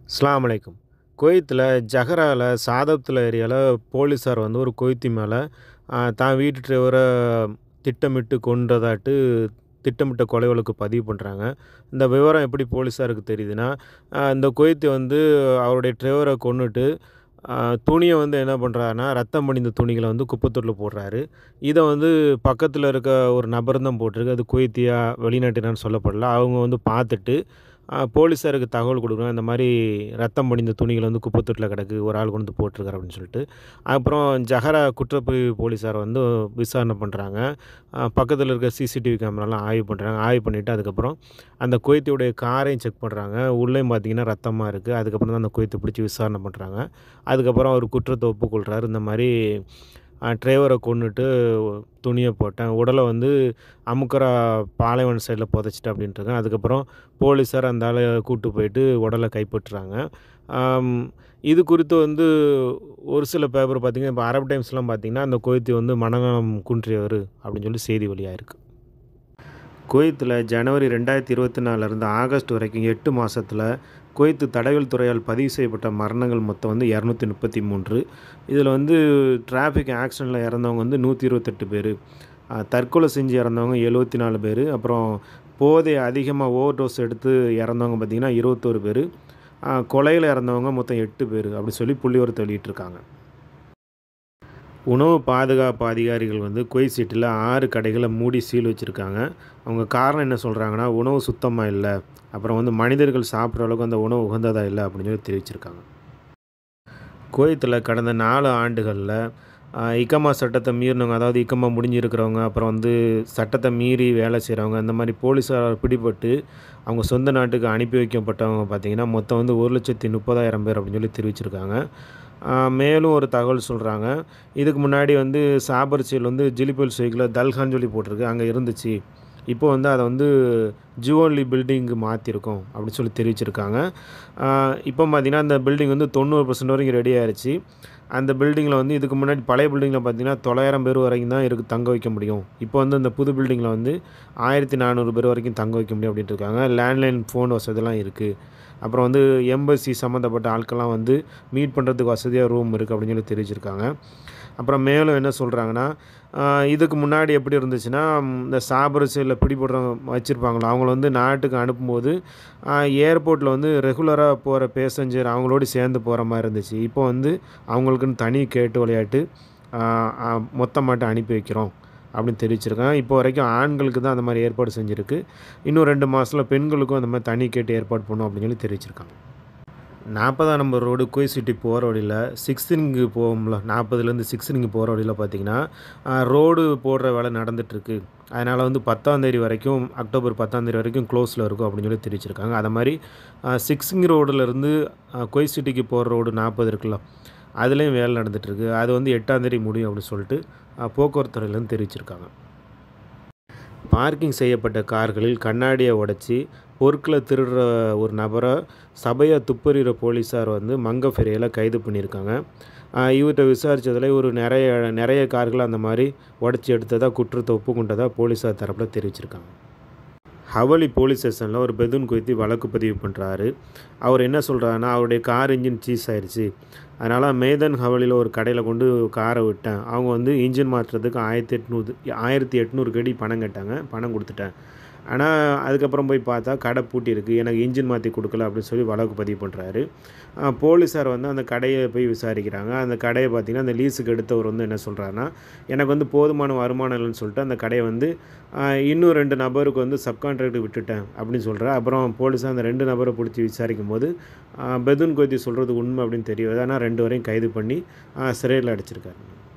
அஸ்ஸலாமு அலைக்கும். குவைத்தில ஜஹரால சாதப்துல ஏரியால போலீஸார் வந்து ஒரு குவைத்தி மேல தான் வீட்டு டிரைவர திட்டமிட்டு கொன்றதாட்டு திட்டமிட்ட கொலை வழக்கு பதிவு பண்றாங்க. இந்த விவரம் எப்படி போலீஸாருக்கு தெரியுதுன்னா, இந்த குவைத்தி வந்து அவருடைய டிரைவர கொன்னுட்டு, அ துணிய வந்து என்ன பண்றாருன்னா, ரத்தம் படிந்த துணிகள வந்து குப்பை தொட்டில போடுறாரு. இத வந்து பக்கத்தில இருக்க ஒரு நபர் தான் போட்டிருக்கு. அது குவைத்தியா, வெளிநாட்டினரான்னு சொல்லப்படல. அவங்க வந்து பார்த்துட்டு போலீஸாருக்கு தகவல் குடுக்குறோம். இந்த மாரி ரத்தம் படிந்த துணிகள் வந்து குப்பை தொட்டில கிடக்கு. ஒரு ஆள் கொண்டு வந்து போட்டுருக்காரு அப்படின்னு சொல்லிட்டு. அப்புறம் ஜஹரா குற்றப்பிரிவு போலீஸார் வந்து விசாரணை பண்றாங்க. பக்கத்தில இருக்க சிசிடிவி கேமராலாம் ஆய்வு பண்றாங்க. ஆய்வு பண்ணிட்டு அதுக்கப்புறம் அந்த குவைத்தியுடைய காரையும் செக் பண்றாங்க. உள்ளேயும் பார்த்தீங்கன்னா ரத்தமா இருக்கு. அதுக்கப்புறம் தான் அந்த குவைத்த பிடிச்சு விசாரணை பண்றாங்க. அதுக்கப்புறம் அவர் குற்றத்த ஒப்புக்கொள்றாரு. இந்த மாரி டிரைவர கொன்னுட்டு துணிய போட்டேன். உடல வந்து அமுக்கரா பாலைவன சைடில புதைச்சிட்டேன் அப்படின்ட்டுருக்கேன். அதுக்கப்புறம் போலீஸார் அந்த ஆள கூட்டு போயிட்டு உடல கைப்பற்றுறாங்க. ஆம் இது குறித்து வந்து ஒரு சில பேப்பர் பார்த்தீங்கன்னா, இப்ப அரபு டைம்ஸ்லாம் பார்த்தீங்கன்னா, அந்த குவைத்தி வந்து மனநலம் குன்றியவர் அப்படின்னு சொல்லி செய்தி வெளியாயிருக்கு. குவைத்தில ஜனவரி 2024லேருந்து ஆகஸ்ட் வரைக்கும் 8 மாசத்தில குவைத் தடயவியல் துறையால் பதிவு செய்யப்பட்ட மரணங்கள் மொத்தம் வந்து 233. இதில வந்து டிராஃபிக் ஆக்சிடென்ட்ல இறந்தவங்க வந்து 128 பேரு. தற்கொலை செஞ்சு இறந்தவங்க 74 பேரு. அப்புறம் போதை அதிகமா ஓவர் டோஸ் எடுத்து இறந்தவங்க பார்த்தீங்கன்னா 21 பேரு. கொலையில இறந்தவங்க மொத்தம் 8 பேரு. அப்படி சொல்லி புள்ளிவிவரத்த வெளியிட்டிருக்காங்க. உணவு பாதுகாப்பு அதிகாரிகள் வந்து குவைத் சிட்டில 6 கடைகள மூடி சீல் வச்சிருக்காங்க. அவங்க காரணம் என்ன சொல்றாங்கன்னா, உணவு சுத்தமா இல்ல. அப்புறம் வந்து மனிதர்கள் சாப்பிடுற அளவுக்கு அந்த உணவு உகந்ததா இல்ல அப்படின்னு சொல்லி தெரிவிச்சிருக்காங்க. குவைத்தில கடந்த 4 ஆண்டுகள்ல இகாமா சட்டத்த மீறினவங்க, அதாவது இகாமா முடிஞ்சிருக்கிறவங்க, அப்புறம் வந்து சட்டத்த மீறி வேலை செய்றவங்க, இந்த மாரி போலீஸாரால் பிடிபட்டு அவங்க சொந்த நாட்டுக்கு அனுப்பி வைக்கப்பட்டவங்க பார்த்தீங்கன்னா, மொத்தம் வந்து 1,30,000 பேர் அப்படின்னு சொல்லி தெரிவிச்சிருக்காங்க. மேலும் ஒரு தகவல் சொல்றாங்க. இதுக்கு முன்னாடி வந்து சாபர்ச்சில் வந்து ஜிலிபல் ஷேக்ல தல்கான்னு சொல்லி போட்டிருக்கு. அங்க இருந்துச்சு. இப்போ வந்து அத வந்து ஜுவல்லி பில்டிங்க்கு மாத்தியிருக்கோம் அப்படின்னு சொல்லி தெரிவிச்சிருக்காங்க. இப்போ பார்த்தீங்கன்னா, அந்த பில்டிங் வந்து 90% வரைக்கும் ரெடி ஆயிருச்சு. அந்த பில்டிங்கில வந்து இதுக்கு முன்னாடி பழைய பில்டிங்கில பார்த்தீங்கன்னா, 900 பேர் வரைக்கும் தான் தங்க வைக்க முடியும். இப்போ வந்து இந்த புது பில்டிங்கில வந்து 1400 பேர் வரைக்கும் தங்க வைக்க முடியும் அப்படின்ட்டு இருக்காங்க. லேண்ட்லைன் ஃபோன் வசதிலாம் இருக்கு. அப்புறம் வந்து எம்பசி சம்மந்தப்பட்ட ஆட்கள்லாம் வந்து மீட் பண்ணுறதுக்கு வசதியா ரூம் இருக்கு அப்படின்னு சொல்லி தெரிவிச்சிருக்காங்க. அப்புறம் மேலும் என்ன சொல்றாங்கன்னா, இதுக்கு முன்னாடி எப்படி இருந்துச்சுன்னா, இந்த சாபர்ச்சில பிடிபடுறவங்க வச்சிருப்பாங்கல்ல, அவங்கள வந்து நாட்டுக்கு அனுப்பும்போது, ஏர்போர்ட்ல வந்து ரெகுலரா போற பேசஞ்சர் அவங்களோட சேர்ந்து போற மாரி இருந்துச்சு. இப்போ வந்து அவங்களுக்குன்னு தனி கேட் விளையாட்டு அ அ மொத்தமாட்ட அனுப்பி வைக்கிறோம் அப்படின்னு தெரிவிச்சிருக்காங்க. இப்போ வரைக்கும் ஆண்களுக்கு தான் அந்த மாரி ஏற்பாடு செஞ்சிருக்கு. இன்னும் 2 மாசத்துல பெண்களுக்கும் அந்த மாரி தனி கேட் ஏற்பாடு பண்ணும் அப்படின்னு சொல்லி தெரிவிச்சிருக்காங்க. 40ஆம் நம்பர் ரோடு குவைத் சிட்டி போற வழியில சிக்ஸ்டின்க்கு போவோம்ல, 40லேருந்து சிக்ஸ்டின்க்கு போற வழியில பார்த்தீங்கன்னா, ரோடு போடுற வேலை நடந்துட்டுருக்கு. அதனால வந்து 10ஆம் தேதி வரைக்கும், அக்டோபர் 10ஆம் தேதி வரைக்கும் குளோஸ்ல இருக்கும் அப்படின்னு சொல்லி தெரிவிச்சிருக்காங்க. அது மாரி சிக்ஸ்டின் ரோடுலேருந்து குவைத் சிட்டிக்கு போற ரோடு 40 இருக்குல்ல, அதுலேயும் வேலை நடந்துட்டுருக்கு. அது வந்து 8ஆம் தேதி முடியும் அப்படின்னு சொல்லிட்டு போக்குவரத்து துறையிலேருந்து தெரிவிச்சிருக்காங்க. பார்க்கிங் செய்யப்பட்ட கார்களில் கண்ணாடிய உடைச்சு, பொருட்கள திருடுற ஒரு நபர சபையா துப்பறியிற போலீஸார் வந்து மங்கஃபெரேல கைது பண்ணியிருக்காங்க. இவர்ட்ட விசாரிச்சதுல இவரு நெறைய கார்கள அந்த மாரி உடைச்சு எடுத்ததா குற்றத்த ஒப்புக்கொண்டதா போலீஸார் தரப்புல தெரிவிச்சிருக்காங்க. ஹவலி போலீஸ் ஸ்டேஷன்ல ஒரு பெதுன் குவைத்தி வழக்கு பதிவு பண்றாரு. அவர் என்ன சொல்றாருன்னா, அவருடைய கார் இன்ஜின் சீஸ் ஆயிருச்சு. அதனால மேதன் ஹவலில ஒரு கடையில கொண்டு கார விட்டேன். அவங்க வந்து இன்ஜின் மாத்துறதுக்கு 1800 கடி பணம் கேட்டாங்க. பணம் குடுத்துட்டேன். ஆனா, அதுக்கப்புறம் போய் பார்த்தா கடை பூட்டியிருக்கு. எனக்கு இன்ஜின் மாத்தி குடுக்கல அப்படின்னு சொல்லி வழக்கு பதிவு பண்றாரு. போலீஸார் வந்து அந்த கடைய போய் விசாரிக்கிறாங்க. அந்த கடைய பார்த்தீங்கன்னா, அந்த லீஸுக்கு எடுத்தவர் வந்து என்ன சொல்றாருன்னா, எனக்கு வந்து போதுமான வருமானம் இல்லன்னு சொல்லிட்டு அந்த கடைய வந்து இன்னும் 2 நபருக்கு வந்து சப்கான்ட்ராக்ட் விட்டுட்டேன் அப்படின்னு சொல்றாரு. அப்புறம் போலீஸார் அந்த 2 நபர புடிச்சு விசாரிக்கும்போது, பெதுன் குவைத்தி சொல்றது உண்மை அப்படின்னு தெரிய வருது. ஆனா 2 பேரையும் கைது பண்ணி சிறையில அடைச்சிருக்காங்க.